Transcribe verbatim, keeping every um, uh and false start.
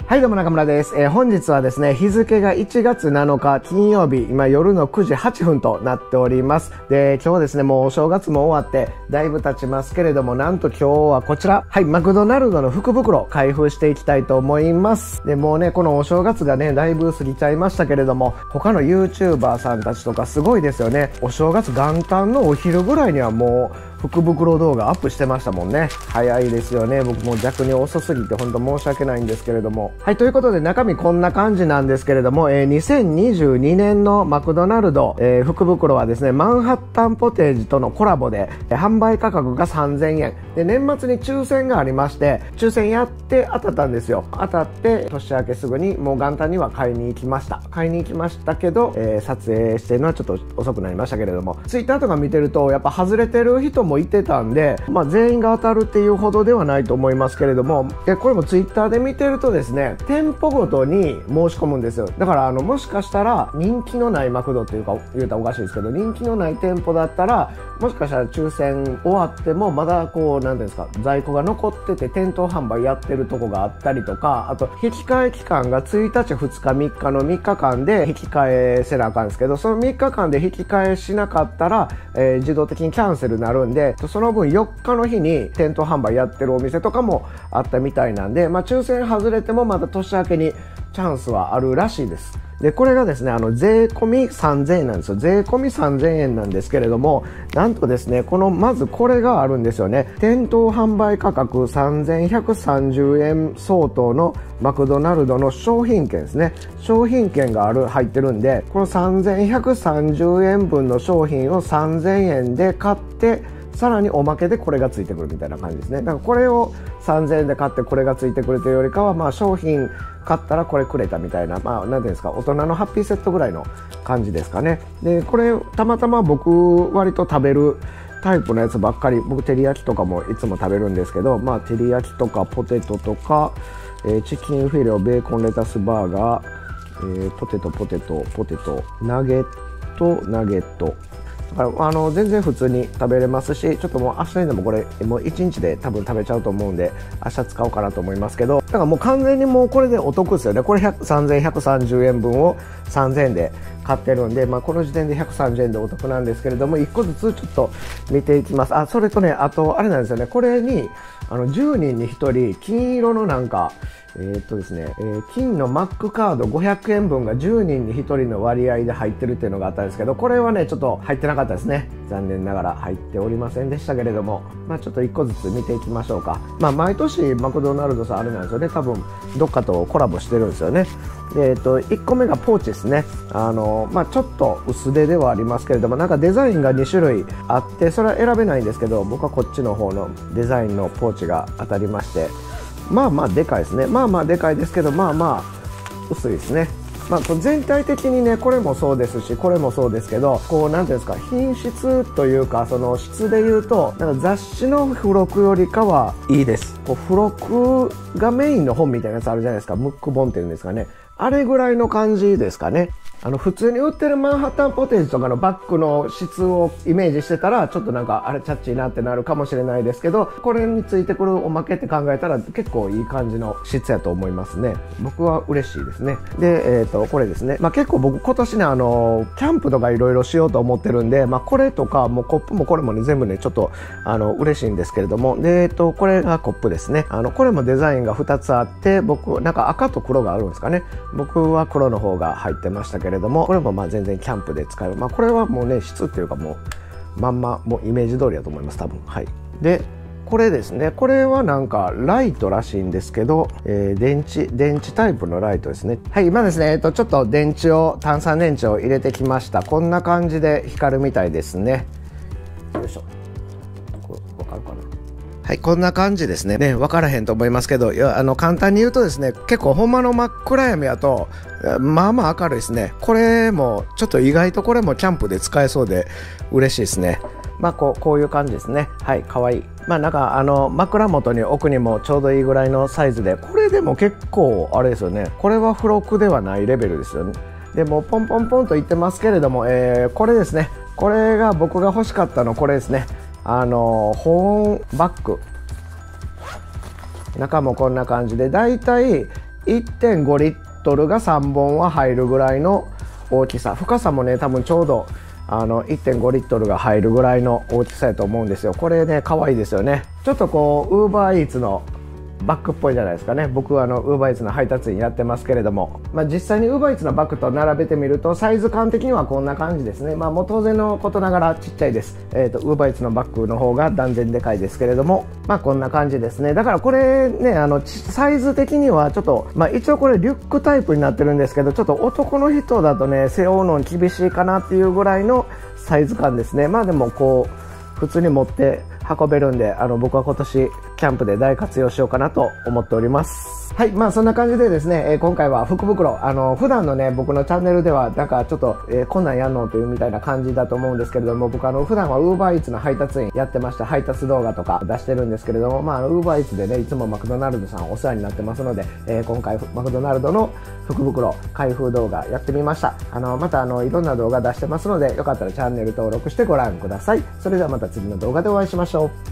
はいどうも中村です。えー、本日はですね、日付がいちがつなのか金曜日、今夜のくじはっぷんとなっております。で、今日ですね、もうお正月も終わってだいぶ経ちますけれども、なんと今日はこちら、はい、マクドナルドの福袋開封していきたいと思います。で、もうね、このお正月がね、だいぶ過ぎちゃいましたけれども、他の YouTuber さんたちとかすごいですよね。お正月元旦のお昼ぐらいにはもう、福袋動画アップしてましたもんね。早いですよね。僕も逆に遅すぎて本当申し訳ないんですけれども。はい、ということで中身こんな感じなんですけれども、えー、にせんにじゅうにねんのマクドナルド、えー、福袋はですね、マンハッタンポテージとのコラボで、えー、販売価格がさんぜんえん。で、年末に抽選がありまして、抽選やって当たったんですよ。当たって年明けすぐにもう元旦には買いに行きました。買いに行きましたけど、えー、撮影してるのはちょっと遅くなりましたけれども、ツイッターとか見てるとやっぱ外れてる人もいてたんで、まあ、全員が当たるっていうほどではないと思いますけれども、えこれもツイッターで見てるとですね、店舗ごとに申し込むんですよ。だからあのもしかしたら人気のないマクドっていうか言うたらおかしいですけど、人気のない店舗だったらもしかしたら抽選終わってもまだこうなんていうんですか、在庫が残ってて店頭販売やってるとこがあったりとか、あと引き換え期間がついたちふつかみっかのみっかかんで引き換えせなあかんですけど、そのみっかかんで引き換えしなかったら、えー、自動的にキャンセルになるんで、その分よっかの日に店頭販売やってるお店とかもあったみたいなんで、まあ、抽選外れてもまた年明けにチャンスはあるらしいです。で、これがですね、あの、税込みさんぜんえんなんですよ。税込みさんぜんえんなんですけれども、なんとですね、この、まずこれがあるんですよね。店頭販売価格さんぜんひゃくさんじゅうえん相当のマクドナルドの商品券ですね。商品券がある、入ってるんで、このさんぜんひゃくさんじゅうえんぶんの商品をさんぜんえんで買って、さらにおまけでこれがついてくるみたいな感じですね。だからこれをさんぜんえんで買ってこれがついてくるというよりかは、まあ商品買ったらこれくれたみたいな、まあなんていうんですか、大人のハッピーセットぐらいの感じですかね。で、これたまたま僕割と食べるタイプのやつばっかり、僕照り焼きとかもいつも食べるんですけど、まあ照り焼きとかポテトとか、えー、チキンフィレオ、ベーコンレタスバーガー、えー、ポテトポテトポテト、ナゲットナゲット。だからあの全然普通に食べれますし、ちょっともう明日にでもこれもういちにちで多分食べちゃうと思うんで、明日使おうかなと思いますけど、だからもう完全にもうこれでお得ですよね。これさんぜんひゃくさんじゅうえんぶんをさんぜんえんで買ってるんで、まあこの時点でひゃくさんじゅうえんでお得なんですけれども、いっこずつちょっと見ていきます。あ、それとね、あとあれなんですよね、これにあのじゅうにんにひとり金色のなんかえーっとですね、えー、金のマックカードごひゃくえんぶんがじゅうにんにひとりの割合で入ってるっていうのがあったんですけど、これはねちょっと入ってなかったですね。残念ながら入っておりませんでしたけれども、まあちょっといっこずつ見ていきましょうか。まあ毎年マクドナルドさんあれなんですよね、多分どっかとコラボしてるんですよね。で、えーっといっこめがポーチですね。あのまあちょっと薄手ではありますけれども、なんかデザインがにしゅるいあって、それは選べないんですけど、僕はこっちの方のデザインのポーチが当たりまして、まあまあでかいですね。まあまあでかいですけど、まあまあ薄いですね。まあ全体的にね、これもそうですし、これもそうですけど、こうなんていうんですか、品質というか、その質で言うと、なんか雑誌の付録よりかはいいです。こう付録がメインの本みたいなやつあるじゃないですか。ムック本っていうんですかね。あれぐらいの感じですかね。あの普通に売ってるマンハッタンポテージとかのバッグの質をイメージしてたらちょっとなんかあれチャッチーなってなるかもしれないですけど、これについてくるおまけって考えたら結構いい感じの質やと思いますね。僕は嬉しいですね。で、えっとこれですね、まあ結構僕今年ね、あのキャンプとかいろいろしようと思ってるんで、まあこれとかもうコップもこれもね全部ねちょっとあの嬉しいんですけれども、で、えっとこれがコップですね。あのこれもデザインがふたつあって、僕なんか赤と黒があるんですかね。僕は黒の方が入ってましたけれども、これもまあ全然キャンプで使える。まあこれはもうね質っていうかもうまんまもうイメージ通りだと思います多分。はい。でこれですね、これはなんかライトらしいんですけど、えー、電池電池タイプのライトですね。はい、今ですね、えっとちょっと電池を単三電池を入れてきました。こんな感じで光るみたいですね。よいしょ。これわかるかな。はい、こんな感じですね。ね、分からへんと思いますけど、いや、あの、簡単に言うとですね、結構ほんまの真っ暗闇やと、まあまあ明るいですね。これも、ちょっと意外とこれもキャンプで使えそうで嬉しいですね。まあ、こう、こういう感じですね。はい、かわいい。まあ、なんか、あの、枕元に置くにもちょうどいいぐらいのサイズで、これでも結構、あれですよね。これは付録ではないレベルですよね。でも、ポンポンポンと言ってますけれども、えー、これですね。これが僕が欲しかったの、これですね。あの保温バッグ、中もこんな感じで、だいたいいってんごリットルがさんぼんは入るぐらいの大きさ。深さもね、多分ちょうどあの いってんごリットルが入るぐらいの大きさやと思うんですよ。これね、可愛いですよね。ちょっとこうウーバーイーツのバッグっぽいじゃないですかね。僕はあのウーバーイーツの配達員やってますけれども、まあ、実際にウーバーイーツのバッグと並べてみるとサイズ感的にはこんな感じですね。まあもう当然のことながらちっちゃいです。えっとウーバーイーツのバッグの方が断然でかいですけれども、まあこんな感じですね。だからこれね、あのサイズ的にはちょっと、まあ一応これリュックタイプになってるんですけど、ちょっと男の人だとね背負うの厳しいかなっていうぐらいのサイズ感ですね。まあでもこう普通に持って運べるんで、あの僕は今年キャンプで大活用しようかなと思っております。はい、まあそんな感じでですね、えー、今回は福袋、あの普段のね僕のチャンネルではなんかちょっと、えー、こんなんやんのというみたいな感じだと思うんですけれども、僕あの普段は ウーバーイーツの配達員やってました。配達動画とか出してるんですけれども、まあ ウーバーイーツでねいつもマクドナルドさんお世話になってますので、えー、今回マクドナルドの福袋開封動画やってみました。あのまたあのいろんな動画出してますので、よかったらチャンネル登録してご覧ください。それではまた次の動画でお会いしましょう。